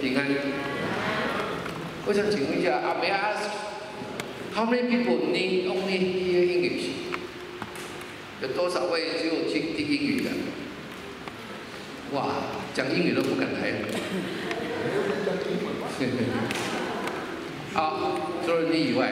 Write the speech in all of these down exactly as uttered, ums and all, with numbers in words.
平安。我想请问一下，啊，May I ask how many people need only hear English？ 有多少位只有听听英语的？哇，讲英语都不敢来。好，除了你以外。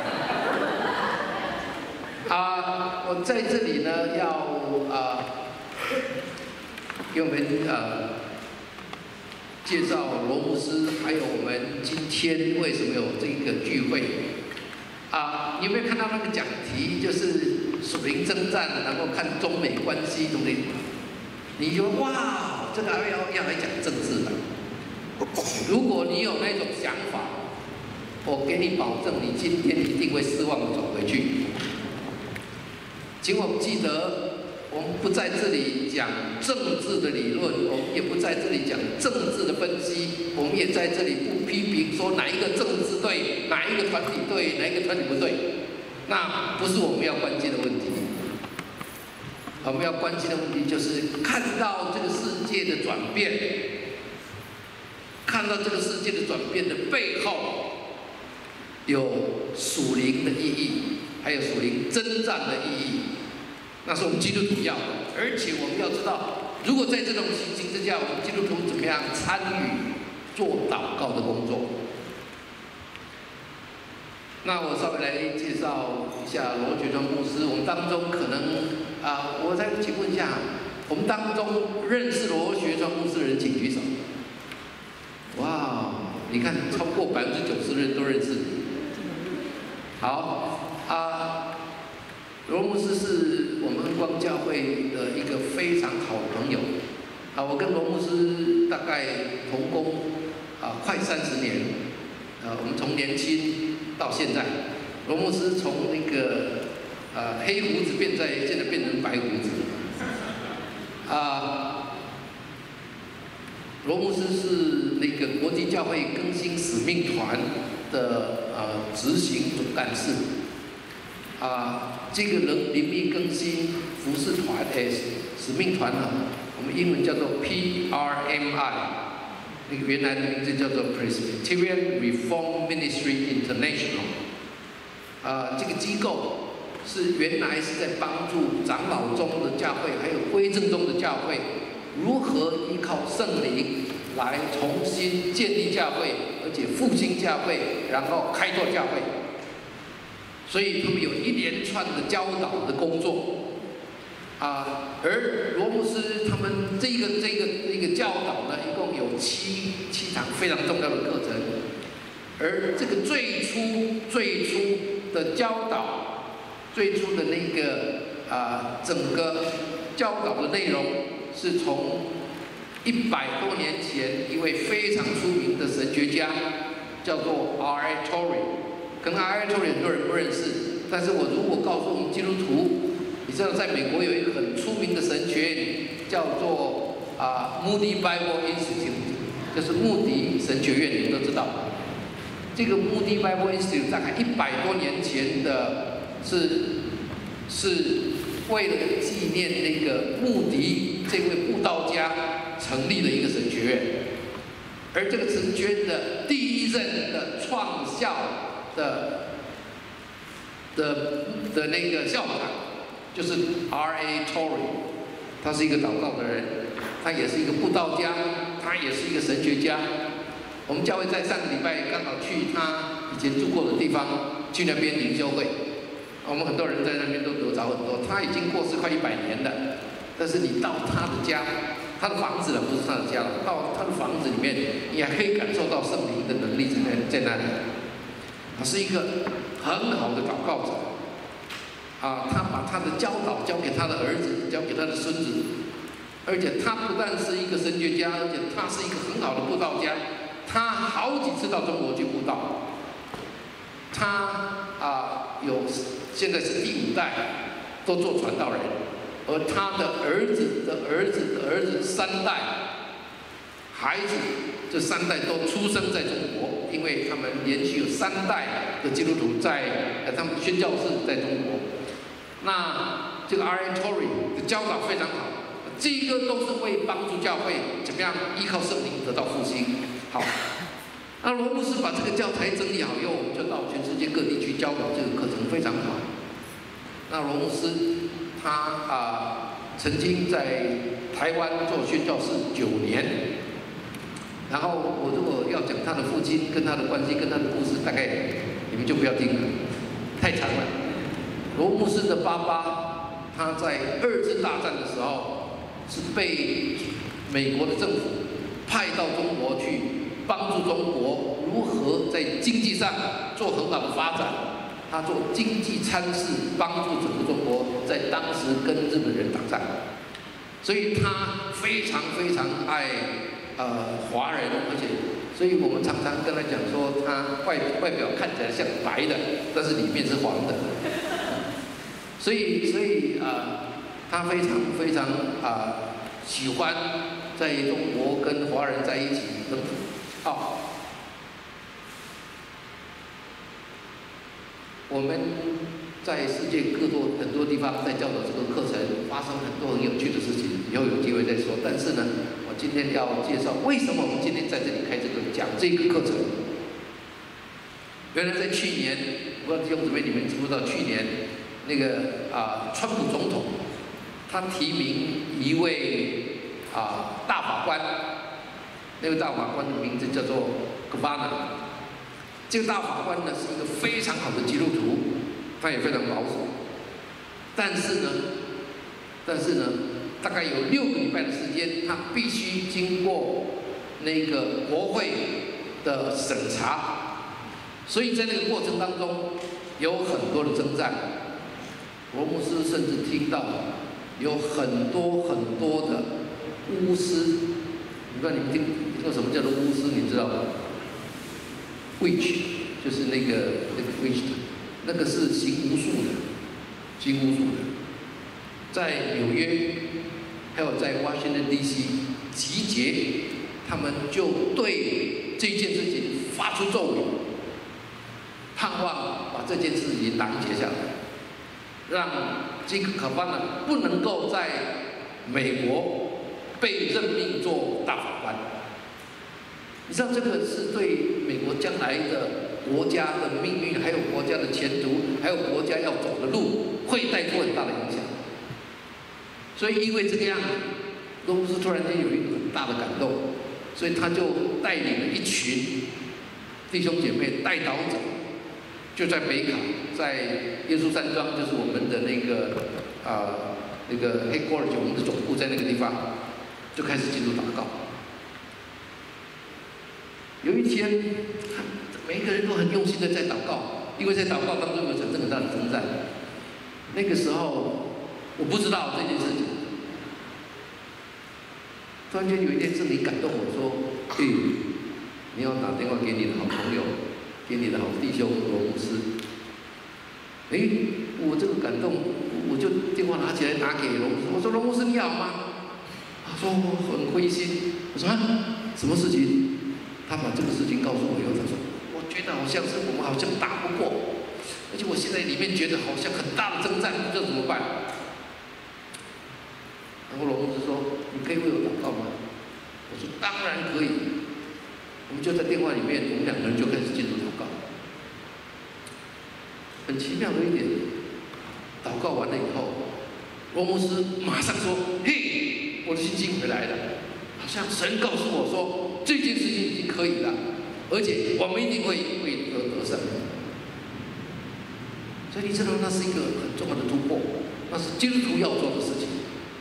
啊，我在这里呢，要啊，给我们呃介绍罗牧师，还有我们今天为什么有这个聚会。啊，你有没有看到那个讲题？就是属灵征战，然后看中美关系中的，你说哇，这个要要来讲政治的。如果你有那种想法，我给你保证，你今天一定会失望的走回去。请我们记得，我们不在这里讲政治的理论，我们也不在这里讲政治的分析，我们也在这里不批评说哪一个政治对，哪一个团体对，哪一个团体不对，那不是我们要关心的问题。我们要关心的问题就是看到这个世界的转变，看到这个世界的转变的背后，有属灵的意义，还有属灵征战的意义。那是我们基督徒要的，而且我们要知道，如果在这种情形之下，我们基督徒怎么样参与做祷告的工作？那我稍微来介绍一下罗觉庄牧师。我们当中可能啊，我再请问一下，我们当中认识罗学庄牧师的人，请举手。哇，你看，超过百分之九十的人都认识你。好啊。罗牧师是我们恩光教会的一个非常好的朋友，啊，我跟罗牧师大概同工啊快三十年，啊，我们从年轻到现在，罗牧师从那个啊黑胡子变在现在变成白胡子，啊，罗牧师是那个国际教会更新使命团的呃执行总干事。啊，这个人灵命更新服事团诶，使命团呢，我们英文叫做 P R M I， 那个原来的名字叫做 Presbyterian Reform Ministry International。啊，这个机构是原来是在帮助长老中的教会，还有归正中的教会，如何依靠圣灵来重新建立教会，而且复兴教会，然后开拓教会。所以他们有一连串的教导的工作，啊，而罗牧师他们这个这个这个教导呢，一共有七七堂非常重要的课程，而这个最初最初的教导，最初的那个啊整个教导的内容，是从一百多年前一位非常出名的神学家，叫做 R A Torrey。可能 R A Torrey 很多人不认识，但是我如果告诉我们基督徒，你知道在美国有一个很出名的神学院，叫做啊 Moody Bible Institute， 就是穆迪神学院，你们都知道。这个 Moody Bible Institute 大概一百多年前的，是是为了纪念那个穆迪这位布道家成立的一个神学院，而这个神学院的第一任的创校。的的的那个校长就是 R A Torrey， 他是一个祷告的人，他也是一个布道家，他也是一个神学家。我们教会在上个礼拜刚好去他以前住过的地方，去那边灵修会，我们很多人在那边都得着很多。他已经过世快一百年了，但是你到他的家，他的房子呢不是他的家，到他的房子里面，你还可以感受到圣灵的能力在在那里。他是一个很好的祷告者，啊，他把他的教导交给他的儿子，交给他的孙子，而且他不但是一个神学家，而且他是一个很好的布道家，他好几次到中国去布道，他啊有现在是第五代都做传道人，而他的儿子的儿子的儿子三代孩子。这三代都出生在中国，因为他们连续有三代的基督徒在，呃，他们宣教士在中国。那这个 R A Torrey 的教导非常好，这个都是为帮助教会怎么样依靠圣灵得到复兴。 好，那罗牧师把这个教材整理好以后，我们就到全世界各地去教导这个课程，非常好。那罗牧师他啊、呃、曾经在台湾做宣教士九年，然后我如果要讲他的父亲跟他的关系跟他的故事，大概你们就不要听了，太长了。罗牧师的爸爸他在二次大战的时候是被美国的政府派到中国去帮助中国如何在经济上做很好的发展。他做经济参事，帮助整个中国在当时跟日本人打仗，所以他非常非常爱呃华人，而且，所以我们常常跟他讲说，他外外表看起来像白的，但是里面是黄的。所以所以啊、呃，他非常非常啊、呃、喜欢在中国跟华人在一起等等。好。我们在世界各多很多地方在教导这个课程，发生很多很有趣的事情，以后有机会再说。但是呢，我今天要介绍为什么我们今天在这里开这个讲这个课程。原来在去年，不知道弟兄姊妹你们知不知道，去年那个啊、呃，川普总统他提名一位啊、呃、大法官，那位大法官的名字叫做戈巴纳。这个大法官呢是一个非常好的基督徒，他也非常保守，但是呢，但是呢，大概有六个礼拜的时间，他必须经过那个国会的审查，所以在那个过程当中有很多的征战。罗牧师甚至听到有很多很多的巫师，你不知道你们听听过什么叫做巫师，你知道吗？Witch 就是那个那个 witch， 那个是行巫术的，行巫术的，在纽约还有在 Washington D C 集结，他们就对这件事情发出咒语，盼望把这件事情拦截下来，让这个可巴呢不能够在美国被任命做大法官。你知道这个是对美国将来的国家的命运，还有国家的前途，还有国家要走的路，会带出很大的影响。所以因为这个样子，罗牧师突然间有一个很大的感动，所以他就带领了一群弟兄姐妹带导者，就在北卡，在耶稣山庄，就是我们的那个啊、呃、那个 headquarters， 我们的总部在那个地方，就开始进入祷告。有一天，每一个人都很用心的在祷告，因为在祷告当中有产生很大的征战。那个时候，我不知道这件事情。突然间有一天，圣灵感动我说：“哎，你要打电话给你的好朋友，给你的好弟兄罗牧师。”哎，我这个感动，我就电话拿起来打给罗牧师，我说：“罗牧师你好吗？”他说：“我很灰心。”我说：“啊，什么事情？”他把这个事情告诉我以后，他说：“我觉得好像是我们好像打不过，而且我现在里面觉得好像很大的征战，不知道怎么办。”然后罗牧师说：“你可以为我祷告吗？”我说：“当然可以。”我们就在电话里面，我们两个人就开始进入祷告。很奇妙的一点，祷告完了以后，罗牧师马上说：“嘿，我的信心回来了，好像神告诉我说。”这件事情已经可以了，而且我们一定会会得得胜。所以你知道，那是一个很重要的突破，那是基督徒要做的事情。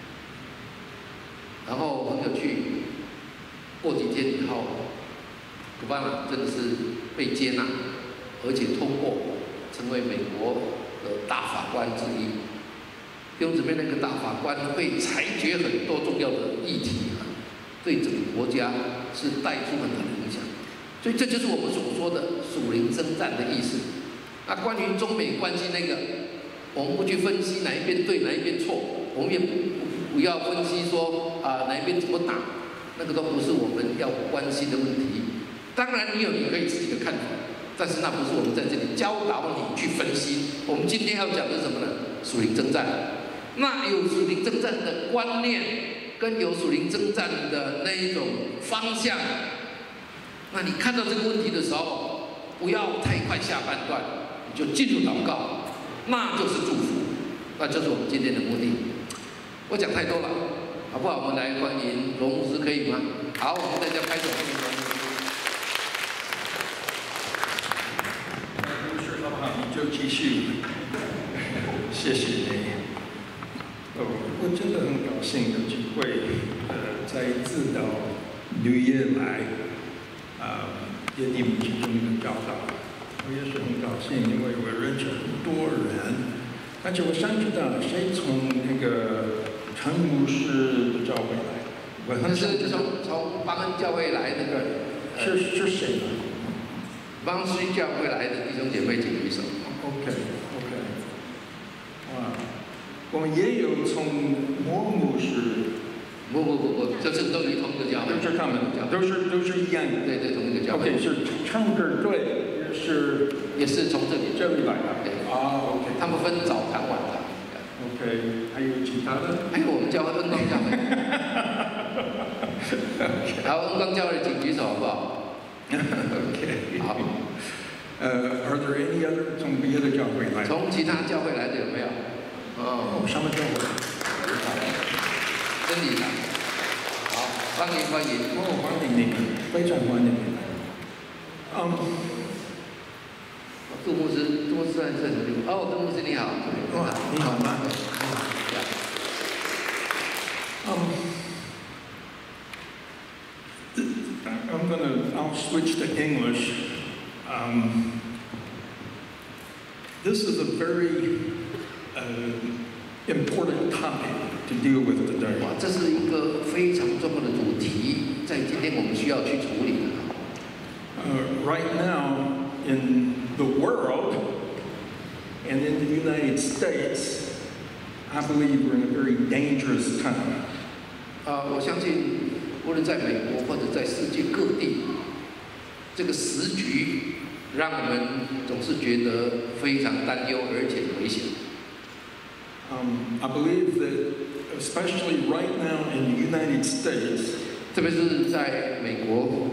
然后很有趣，过几天以后，古巴纳真的是被接纳，而且通过成为美国的大法官之一。弟兄姊妹，那个大法官会裁决很多重要的议题啊，对整个国家是带出很大的影响，所以这就是我们所说的属灵征战的意思。那关于中美关系那个，我们不去分析哪一边对哪一边错，我们也不不要分析说啊、呃、哪一边怎么打，那个都不是我们要关心的问题。当然你有你可以自己的看法，但是那不是我们在这里教导你去分析。我们今天要讲的是什么呢？属灵征战。那有属灵征战的观念。跟有属灵征战的那一种方向， 那你看到这个问题的时候，不要太快下判断，你就进入祷告，那就是祝福，那就是我们今天的目的。我讲太多了，好不好？我们来欢迎罗牧师，可以吗？好，我们大家拍手欢迎罗牧师。 牧师好不好？你就继续，谢谢你。哦，我真的很高兴有机会，呃，在自导旅业来，啊、呃，给你们其中的教导。我也是很高兴，因为我认识很多人，而且我想知道谁从那个陈牧师的教会来。我很想知道从从邦恩教会来那个是是谁呢？ 邦恩教会来的弟兄姐妹请举手。 OK OK， 哇，我们也有从摩牧师。 不不不不，这是都是同一个教会， 都是他们，都是都是一样的。 对对，同一个教会。 OK， 是唱歌队，也是也是从这里这里来的。 对啊 ，OK， 他们分早堂晚堂。 OK， 还有其他的？ 还有我们教会恩光教会。好，恩光教会请举手好不好 ？OK， 好。 呃 ，Are there any other 从别的教会来？ 从其他教会来的有没有？ 哦，什么教会？ 真理堂。好，欢迎欢迎。 哦，欢迎你们，非常欢迎你们。嗯， 杜牧师，杜牧师算是什么地方？哦，杜牧师你好。 哇，你好吗？嗯。I'm gonna, I'll switch to English. Um, this is a very uh, important topic to deal with today. 哇，这是一个非常重要的主题，在今天我们需要去处理的。 Uh, right now, in the world and in the United States, I believe we're in a very dangerous time. 啊、呃，我相信。无论在美国或者在世界各地，这个时局让我们总是觉得非常担忧，而且危险。 Um, I believe that, especially right now in the United States, 特别是在美国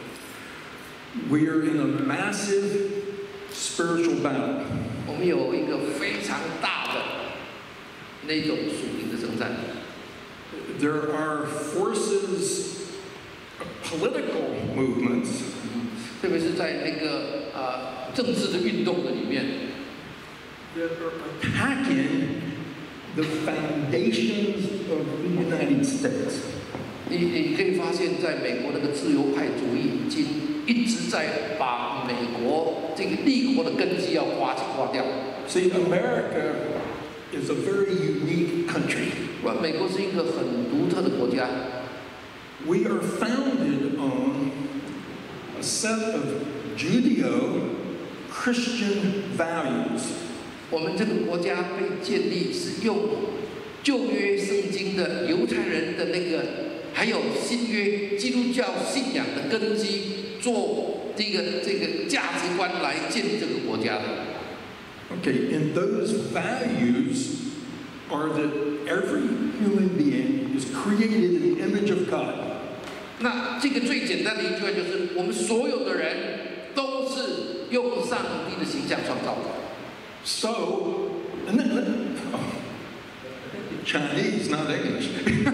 we are in a massive spiritual battle. 我们有一个非常大的那种属灵的征战。 There are forces, political movements, 特别是在那个呃政治的运动的里面 that are attacking the foundations of the United States. 你你可以发现，在美国那个自由派主义已经一直在把美国这个立国的根基要刮刮掉。 See, America is a very unique country. 哇，美国是一个很独特的国家。 We are founded on a set of Judeo-Christian values. 我们这个国家被建立是用旧约圣经的犹太人的那个，还有新约基督教信仰的根基，做这个这个价值观来建立这个国家的。 Okay, and those values are that every human being is created in the image of God. 那这个最简单的一句话就是，我们所有的人都是用上帝的形象创造的。 So, and then, oh, Chinese, not English.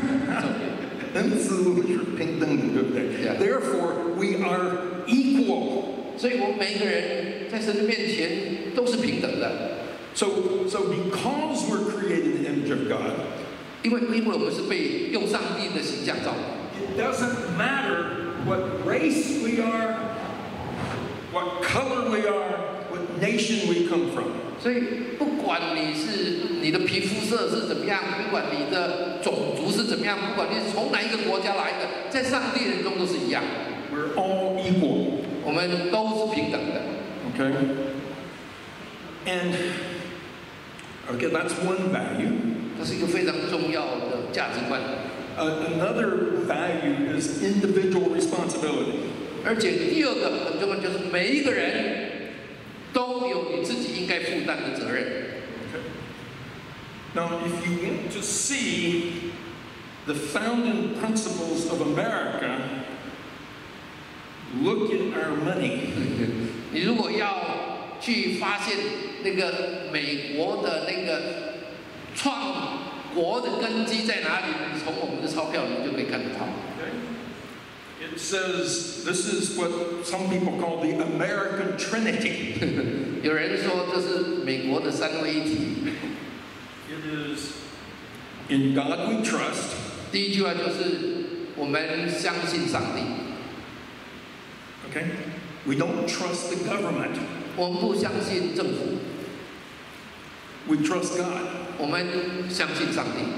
Therefore, we are equal. 所以我们每一个人在神的面前都是平等的。 So, so because we're created in the image of God, 因为因为我们是被用上帝的形象造的。 It doesn't matter what race we are, what color we are, what nation we come from. 所以不管你是你的皮肤色是怎么样，不管你的种族是怎么样，不管你是从哪一个国家来的，在上帝人中都是一样。 We're all equal. 我们都是平等的。 Okay. And okay, that's one value. 这是一个非常重要的价值观。 Uh, another value is individual responsibility. 而且第二个很重要，就是每一个人都有你自己应该负担的责任。 Okay. Now, if you want to see the founding principles of America, Look at our money. 你如果要去发现那个美国的那个创国的根基在哪里，你从我们的钞票里面就可以看得到。 It says this is what some people call the American Trinity. 有人说这是美国的三位一体。 It is in God we trust. 第一句话就是我们相信上帝。 Okay, we don't trust the government. 我们不相信政府。 We trust God. 我们相信上帝。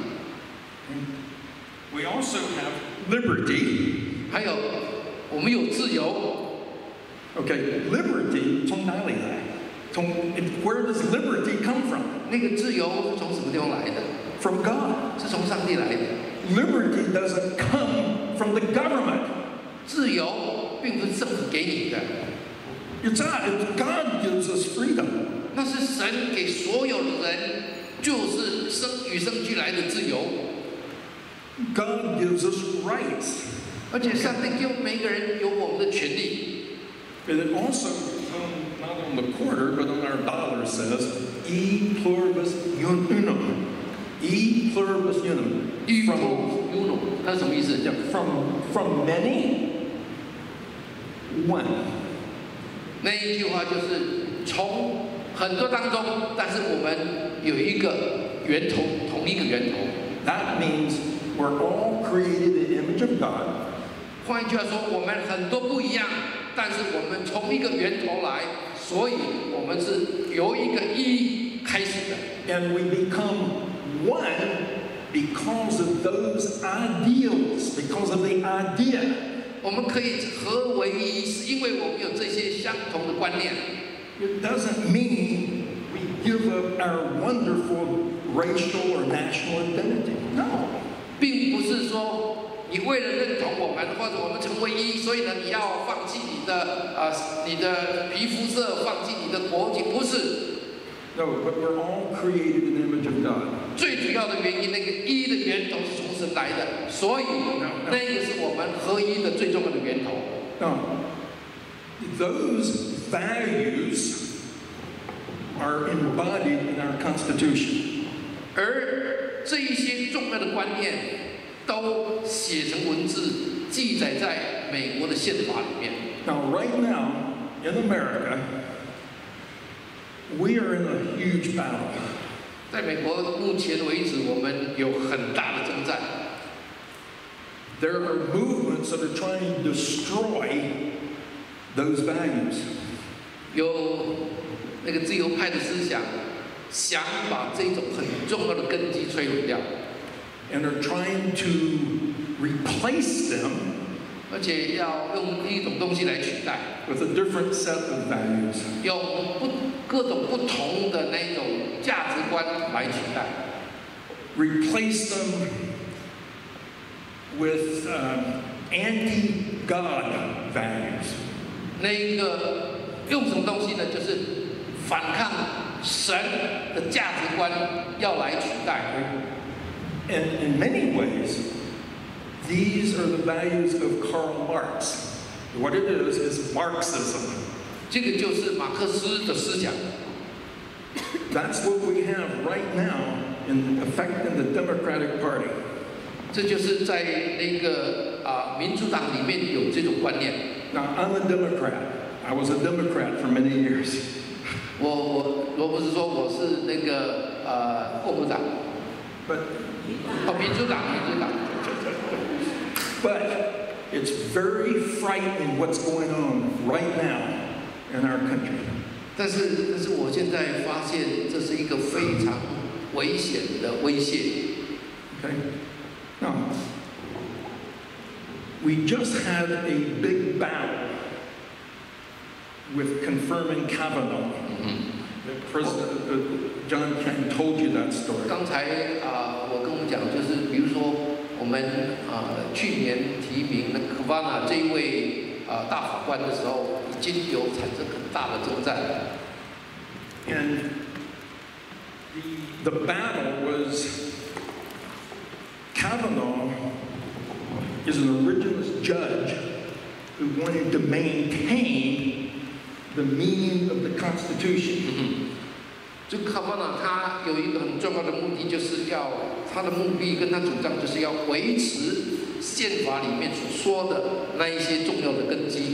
We also have liberty. 还有，我们有自由。 Okay, liberty 从哪里来？从 Where does liberty come from? 那个自由是从什么地方来的 From God. 是从上帝来的。 Liberty doesn't come from the government. 自由并不是政府给你的。 It's not. God gives us freedom. 那是神给所有的人，就是生与生俱来的自由。 God gives us rights. 而且上帝给每个人有我们的权利。 And it also, um, not on the quarter, but on our dollar says, "E pluribus unum." E pluribus unum. 与 unum， 那是什么意思？ Yeah, from from many, one. 那一句话就是从很多当中，但是我们有一个源头，同一个源头。 That means we're all created in the image of God. 换一句话说，我们很多不一样，但是我们从一个源头来，所以我们是由一个一开始的。 And we become one because of those ideals, because of the idea. 我们可以合为一，是因为我们有这些相同的观念。 It doesn't mean we give up our wonderful racial or national identity. No. 并不是说你为了认同我们，或者我们成为一，所以呢你要放弃你的啊、呃、你的皮肤色，放弃你的国籍，不是。 No, but we're all created in the image of God. 最主要的原因，那个一的源头是从神来的，所以那个是我们合一的最重要的源头。 Now, those values are embodied in our Constitution. 而这一些重要的观念都写成文字，记载在美国的宪法里面。 Now, right now in America, we are in a huge battle. 在美国目前为止，我们有很大的征战。 There are movements that are trying to destroy those values. 有那个自由派的思想，想把这种很重要的根基摧毁掉。 And are trying to replace them 而且要用一种东西来取代， with a different set of values. 用不各种不同的那种价值观来取代。 Replace them with um, anti-God values. 那一个用什么东西呢？就是反抗神的价值观，要来取代。 And in many ways, these are the values of Karl Marx. What it is is Marxism. 这个就是马克思的思想。 That's what we have right now in effect in the Democratic Party. 这就是在那个啊、呃、民主党里面有这种观念。 Now I'm a Democrat. I was a Democrat for many years. 我我我不是说我是那个呃共和党， But 哦民主党民主党。 but it's very frightening what's going on right now in our country. 但是但是我现在发现这是一个非常危险的威胁。 Okay? Now, we just had a big battle with confirming Kavanaugh. The President, uh, John Ken told you that story. 刚才啊、呃，我跟我们讲，就是比如说我们啊、呃、去年提名那 Kavanaugh 这一位啊、呃、大法官的时候，已经有产生很大的征战。 And the, the battle was Kavanaugh is an originalist judge who wanted to maintain the meaning of the Constitution. 嗯哼，这个卡瓦纳他有一个很重要的目的，就是要他的目的跟他主张就是要维持宪法里面所说的那一些重要的根基。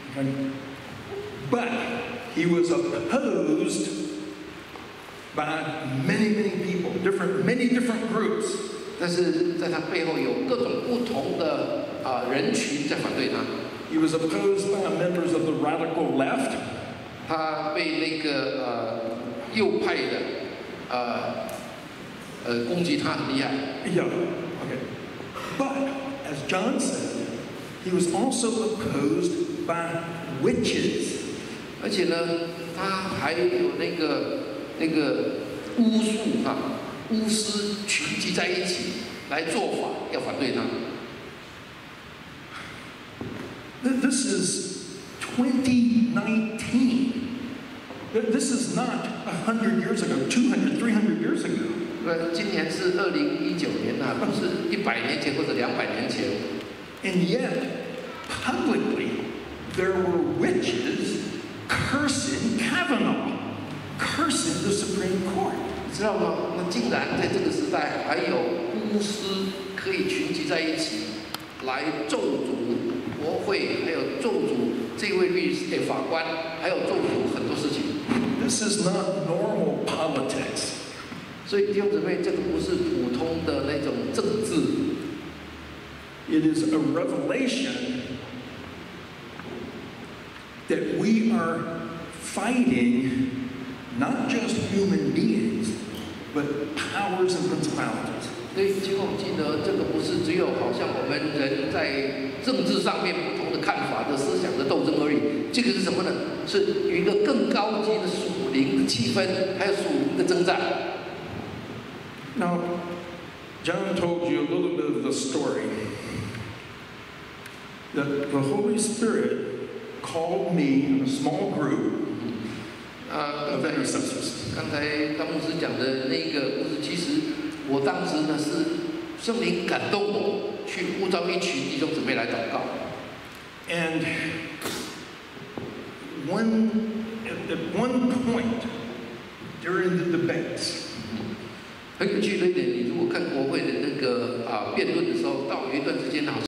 But he was opposed by many, many people, different, many different groups. 但是在他背后有各种不同的啊、呃、人群在反对他。 He was opposed by members of the radical left. 他被那个呃右派的呃呃攻击他很厉害。 Yeah. Okay. But as John said, he was also opposed by witches. 而且呢，他还有那个那个巫术哈、啊，巫师群集在一起来做法，要反对他。 This is twenty nineteen. This is not a hundred years ago, two hundred, three hundred years ago. 呃，今年是二零一九年呐、啊，不是一百年前或者两百年前。 And yet, publicly, there were witches cursing Kavanaugh, cursing the Supreme Court. 你知道吗？那竟然在这个时代，还有巫师可以群集在一起，来咒诅国会，还有咒诅这位律师、诶法官，还有咒诅很多事情。 This is not normal politics. 所以弟兄姊妹，这个不是普通的那种政治。 It is a revelation that we are fighting not just human beings, but powers and principalities. 所以，请我们记得，这个不是只有好像我们人在政治上面不同的看法的思想的斗争而已。这个是什么呢？是有一个更高级的属灵的气氛，还有属灵的征战。 Now, John told you a little bit of the story. That the Holy Spirit called me in a small group of intercessors. 刚才刚牧师讲的那个故事，其实我当时呢是圣灵感动我去呼召一群弟兄姊妹来祷告。 And one at, at one point during the debates. 很有趣的一点，你如果看国会的那个啊辩论的时候，到有一段时间好像。